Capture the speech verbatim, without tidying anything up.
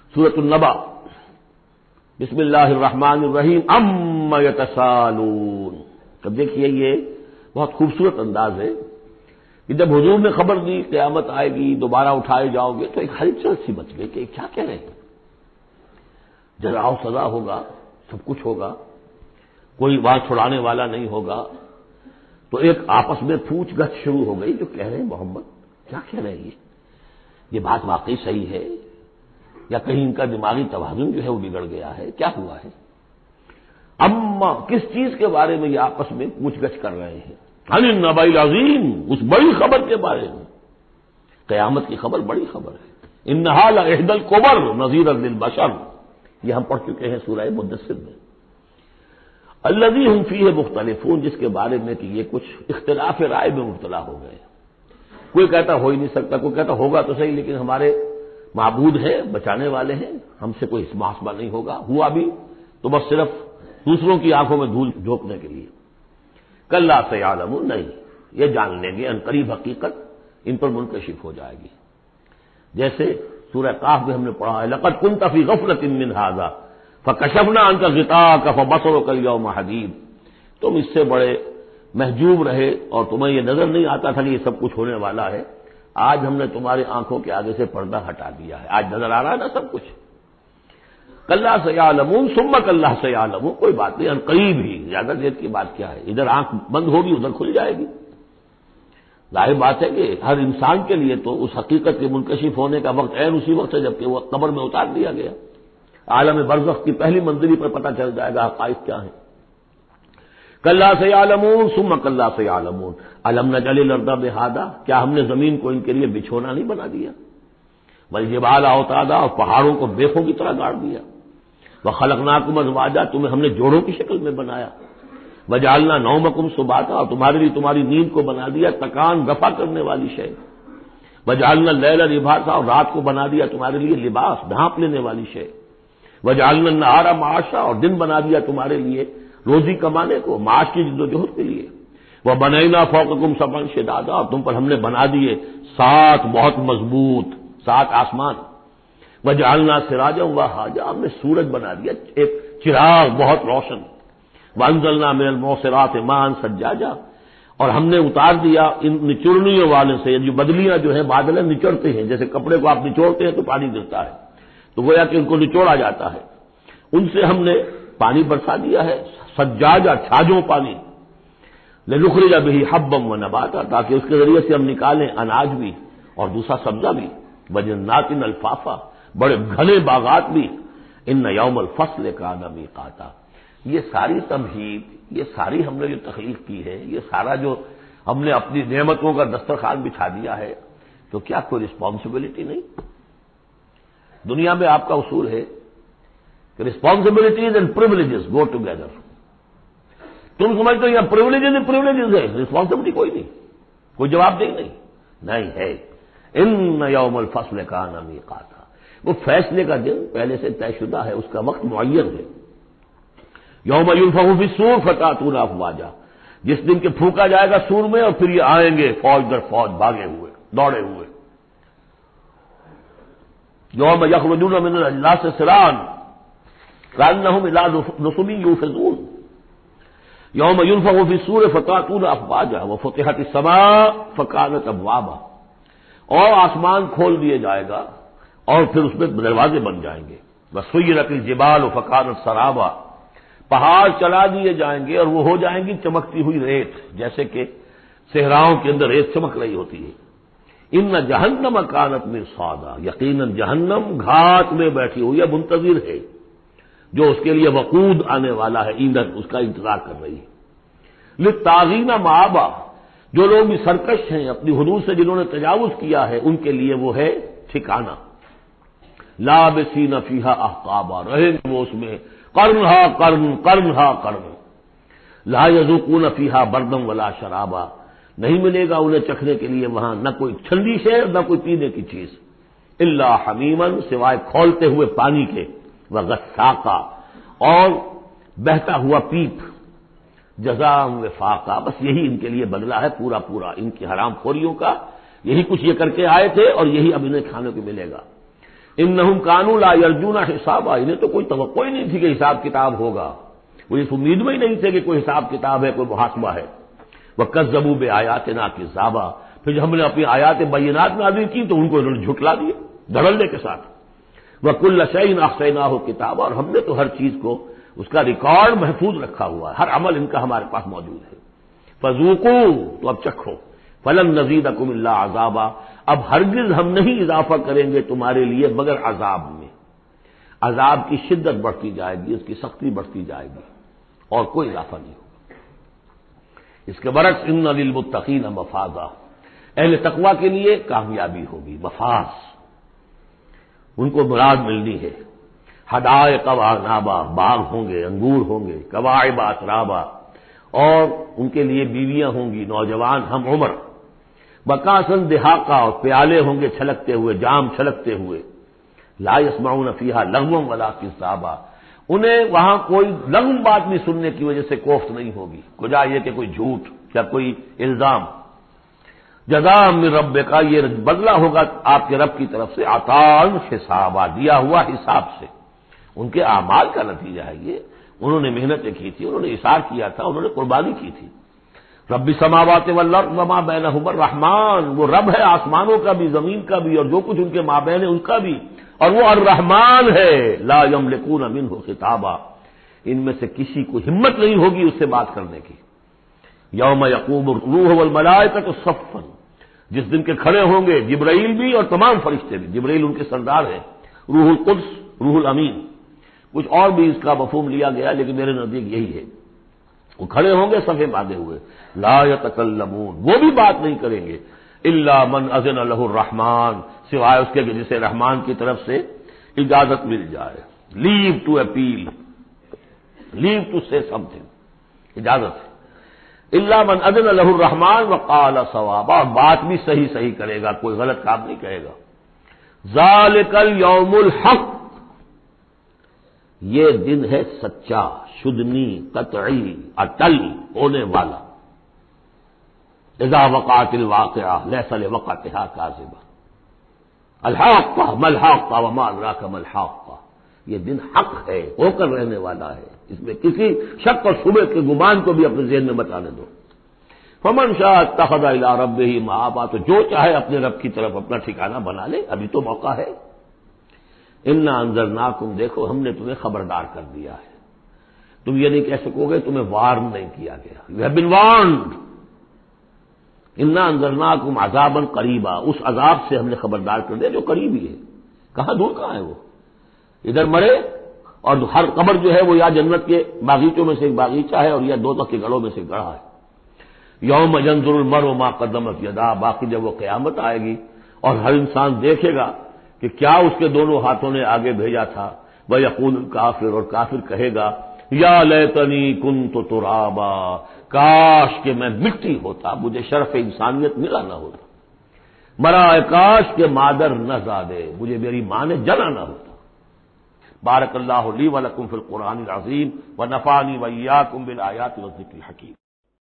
سورۃ النبا، بسم اللہ الرحمن الرحیم، عما یتساءلون۔ اب دیکھیے یہ بہت خوبصورت انداز ہے کہ جب حضور نے خبر دی قیامت آئے گی، دوبارہ اٹھائے جاؤ گے، تو ایک ہلچل سی مچ گئی کہ کیا کہہ رہے ہیں، جزا و سزا ہوگا، سب کچھ ہوگا، کوئی بات چھڑانے والا نہیں ہوگا۔ تو ایک آپس میں پوچھ گچھ شروع ہو گئی، جو کہہ رہے ہیں محمد کیا کہہ رہے ہیں، یہ یہ بات واقعی صحیح ہے یا کہیں ان کا دماغی توازن جو ہے وہ بگڑ گیا ہے، کیا ہوا ہے؟ اما کس چیز کے بارے میں یہ آپس میں پوچھ گچھ کر رہے ہیں؟ عن النبأ العظیم، اس بڑی خبر کے بارے میں۔ قیامت کی خبر بڑی خبر ہے۔ انھا لإحدى الکبر نذیرا للبشر، یہ ہم پڑھ چکے ہیں سورہ مدثر میں۔ الذی ہم فیہ مختلفون، جس کے بارے میں کہ یہ کچھ اختلاف رائے میں مبتلا ہو گئے، کوئی کہتا ہو ہی نہیں سکتا، کوئی کہتا ہوگا تو صحیح لیکن ہمارے معبود ہیں، بچانے والے ہیں، ہم سے کوئی محاسبہ نہیں ہوگا، ہوا بھی تو بس صرف دوسروں کی آنکھوں میں دھول جھونکنے کے لیے۔ کلا سیعلمون، نہیں، یہ جان لیں گے ان قریب حقیقت ان پر منکشف ہو جائے گی۔ جیسے سورہ قاف میں ہم نے پڑھا ہے، لقد كنت في غفلة من هذا فكشفنا عنك غطاءك فبصرك اليوم حديد، تم اس سے بڑے محجوب رہے اور تمہیں یہ نظر نہیں آتا تھا کہ یہ سب کچھ ہونے والا ہے، آج ہم نے تمہاری آنکھوں کے آگے سے پردہ ہٹا دیا ہے، آج نظر آ رہا ہے نا سب کچھ۔ کلا سیعلمون ثم کلا سیعلمون، کوئی بات نہیں، ان قریب ہی، زیادہ دیر کی بات کیا ہے، ادھر آنکھ بند ہوگی ادھر کھل جائے گی۔ ظاہر بات ہے کہ ہر انسان کے لیے تو اس حقیقت کے منکشف ہونے کا وقت عین اسی وقت ہے جبکہ وہ قبر میں اتار دیا گیا۔ عالم برزخ کی پہلی منزلی پر پتہ چل جائے گا حقائق کیا ہیں۔ کلا سیعلمون ثم کلا سیعلمون الم نجعل الارض مہادا، کیا ہم نے زمین کو ان کے لیے بچھونا نہیں بنا دیا، والجبال اوتادا، اور پہاڑوں کو بیخوں کی طرح گاڑ دیا، وخلقناکم ازواجا، تمہیں ہم نے جوڑوں کی شکل میں بنایا، وجعلنا نومکم سباتا، اور تمہارے لیے تمہاری نیند کو بنا دیا تکان رفع کرنے والی شے، وجعلنا اللیل لباسا، اور رات کو بنا دیا تمہارے لیے لباس ڈھانپ لینے والی شے، وجعلنا النہار معاشا، اور دن بنا دیا تمہارے لیے روزی کمانے کو، معاش کی جد و جہد کے لیے، وبنینا فوقکم سبعا شدادا، اور تم پر ہم نے بنا دیے سات بہت مضبوط سات آسمان، وجعلنا سراجا وہاجا، ہم نے سورج بنا دیا ایک چراغ بہت روشن، وانزلنا من المعصرات ماء ثجاجا، اور ہم نے اتار دیا ان نچوڑنیوں والے سے، جو بدلیاں جو ہیں بادل نچوڑتے ہیں، جیسے کپڑے کو آپ نچوڑتے ہیں تو پانی گرتا ہے، تو گویا کہ ان کو نچوڑا جاتا ہے، ان سے ہم نے پانی برسا دیا ہے، سجاجا چھاجوں پانی، لنخرج به حبا ونباتا، تاکہ اس کے ذریعے سے ہم نکالیں اناج بھی اور دوسرا سبزہ بھی، وجنات الفافا، بڑے گھنے باغات بھی، ان یوم الفصل کان میقاتا۔ یہ ساری تمہید، یہ ساری ہم نے جو تخلیق کی ہے، یہ سارا جو ہم نے اپنی نعمتوں کا دسترخوان بچھا دیا ہے، تو کیا کوئی رسپانسبلٹی نہیں؟ دنیا میں آپ کا اصول ہے کہ responsibilities and privileges go together. تم سمجھتے ہو یہ پریولیجز ہی پریولیجز ہے، رسپانسبلٹی کوئی نہیں، کوئی جواب دہ نہیں، نہیں ہے۔ ان یوم الفصل کان میقاتا، وہ فیصلے کا دن پہلے سے طے شدہ ہے، اس کا وقت معین ہے۔ یوم ینفخ فی الصور فتأتون افواجا، جس دن کے پھونکا جائے گا سور میں اور پھر یہ آئیں گے فوج در فوج، بھاگے ہوئے دوڑے ہوئے۔ یوم یخرجون من الاجلاس سرعا کأنہم الی نصب یوفضون، یوم ینفخ فی الصور فتأتون افواجا وفتحت السماء فکانت ابوابا، اور آسمان کھول دیے جائے گا اور پھر اس میں دروازے بن جائیں گے، وسیرت الجبال فکانت سرابا، پہاڑ چلا دیے جائیں گے اور وہ ہو جائیں گی چمکتی ہوئی ریت، جیسے کہ صحراؤں کے اندر ریت چمک رہی ہوتی ہے۔ ان جہنم کانت مرصادا، یقیناً جہنم گھاٹ میں بیٹھی ہوئی ہے، منتظر ہے، جو اس کے لیے وقود آنے والا ہے، ایندھن اس کا انتظار کر رہی ہے۔ للطاغین مآبا، جو لوگ بھی سرکش ہیں، اپنی حدود سے جنہوں نے تجاوز کیا ہے، ان کے لیے وہ ہے ٹھکانہ۔ لابسین فیہا احقابا، رہیں گے وہ اس میں قرنہا قرن قرنہا قرن، لا یذوقون فیہا بردا ولا شرابا، نہیں ملے گا انہیں چکھنے کے لیے وہاں نہ کوئی ٹھنڈی شے نہ کوئی پینے کی چیز، الا حمیما، سوائے کھولتے ہوئے پانی کے، وغساقا، اور بہتا ہوا پیپ، جزاء وفاقا، بس یہی ان کے لیے بدلہ ہے پورا پورا ان کی حرام خوریوں کا، یہی کچھ یہ کر کے آئے تھے اور یہی اب انہیں کھانے کو ملے گا۔ انہم کانوا لا یرجون حسابا، انہیں تو کوئی توقع ہی نہیں تھی کہ حساب کتاب ہوگا، وہ اس امید میں ہی نہیں تھے کہ کوئی حساب کتاب ہے، کوئی محاسبہ ہے۔ وَكَذَّبُوا بِآيَاتِنَا كِذَّابًا، پھر جب ہم نے اپنی آیات بینات نازل کی تو ان کو انہوں نے جھٹلا دیا دھڑلے کے ساتھ۔ وَكُلَّ شَيْءٍ أَحْصَيْنَاهُ كِتَابًا، اور ہم نے تو ہر چیز کو اس کا ریکارڈ محفوظ رکھا ہوا ہے، ہر عمل ان کا ہمارے پاس موجود ہے۔ فَذُوقُوا، تو اب چکھو، فَلَن نَّزِيدَكُمْ إِلَّا عَذَابًا، اب ہرگز ہم نہیں اضافہ کریں گے تمہارے لیے مگر عذاب میں، عذاب کی شدت بڑھتی جائے گی، اس کی سختی بڑھتی جائے گی، اور کوئی اضافہ نہیں ہوگا۔ اس کے برعکس ان للمتقین مفازا، اہل تقوی کے لیے کامیابی ہوگی، مفاز، ان کو مراد ملنی ہے۔ حدائق و نابا، باغ ہوں گے، انگور ہوں گے، کواعب اترابا، اور ان کے لیے بیویاں ہوں گی، نوجوان ہم عمر، بکاسن دہاقہ، اور پیالے ہوں گے چھلکتے ہوئے، جام چھلکتے ہوئے، لا یسمعون فیہا لغوا ولا کذابا، انہیں وہاں کوئی لغو بات بھی سننے کی وجہ سے کوفت نہیں ہوگی، وجہ یہ کہ کوئی جھوٹ یا کوئی الزام۔ جزاء من ربک، یہ بدلہ ہوگا آپ کے رب کی طرف سے، عطاء حسابا، دیا ہوا حساب سے، ان کے اعمال کا نتیجہ ہے یہ، انہوں نے محنتیں کی تھی، انہوں نے اثار کیا تھا، انہوں نے قربانی کی تھی۔ رب السماوات والارض وما بینہما الرحمن، وہ رب ہے آسمانوں کا بھی، زمین کا بھی، اور جو کچھ ان کے مابین ہے ان کا بھی، اور وہ الرحمن ہے، لا یملکون منہ خطابا، ان میں سے کسی کو ہمت نہیں ہوگی اس سے بات کرنے کی۔ یوم یقوم الروح والملائکۃ صفا، جس دن کے کھڑے ہوں گے جبرائیل بھی اور تمام فرشتے بھی، جبرائیل ان کے سردار ہیں، روح القدس، روح الامین، کچھ اور بھی اس کا مفہوم لیا گیا لیکن میرے نزدیک یہی ہے، وہ کھڑے ہوں گے صفے باندھے ہوئے، لا یتکلمون، وہ بھی بات نہیں کریں گے، الا من اذن له الرحمن، سوائے اس کے کہ جسے رحمان کی طرف سے اجازت مل جائے، leave to appeal, leave to say some thing, اجازت ہے، الا من اذن له الرحمن وقال صوابا، اور بات بھی صحیح صحیح کرے گا، کوئی غلط کام نہیں کہے گا۔ ذالک الیوم الحق، یہ دن ہے سچا، شدنی، قطعی، اٹل ہونے والا۔ اذا وقعت الواقعہ لیس لوقعتها کاذبہ، الحاقہ ما الحاقہ وما ادراک ما الحاقہ، یہ دن حق ہے، ہو کر رہنے والا ہے، اس میں کسی شک اور شبہ کے گمان کو بھی اپنے ذہن میں مت آنے دو۔ فمن شاء اتخذ الی ربہ مآبا، تو جو چاہے اپنے رب کی طرف اپنا ٹھکانہ بنا لے، ابھی تو موقع ہے۔ انا انذرناکم، دیکھو ہم نے تمہیں خبردار کر دیا ہے، تم یہ نہیں کہہ سکو گے تمہیں وارن نہیں کیا گیا، یو ہیو بین وارنڈ۔ انا انذرناکم عذابا قریبا، اس عذاب سے ہم نے خبردار کر دیا جو قریب ہی ہے، کہاں دور کہاں ہے وہ، ادھر مرے، اور ہر قبر جو ہے وہ یا جنت کے باغیچوں میں سے ایک باغیچہ ہے اور یا دوزخ کے گڑھوں میں سے گڑھا ہے۔ یوم ینظر المرء ما قدمت یداہ، باقی جب وہ قیامت آئے گی اور ہر انسان دیکھے گا کہ کیا اس کے دونوں ہاتھوں نے آگے بھیجا تھا، وَيَقُولُ الْكَافِرُ، اور کافر کہے گا یا لیتنی کنت ترابا، کاش کہ میں مٹی ہوتا، مجھے شرف انسانیت ملا نہ ہوتا، مرا کاش کہ مادر نہ زادے، مجھے میری ماں نے جنا نہ ہوتا۔ بارک اللہ لی ولکم فی القرآن العظیم ونفعنی وإیاکم بالآیات والذکر الحکیم۔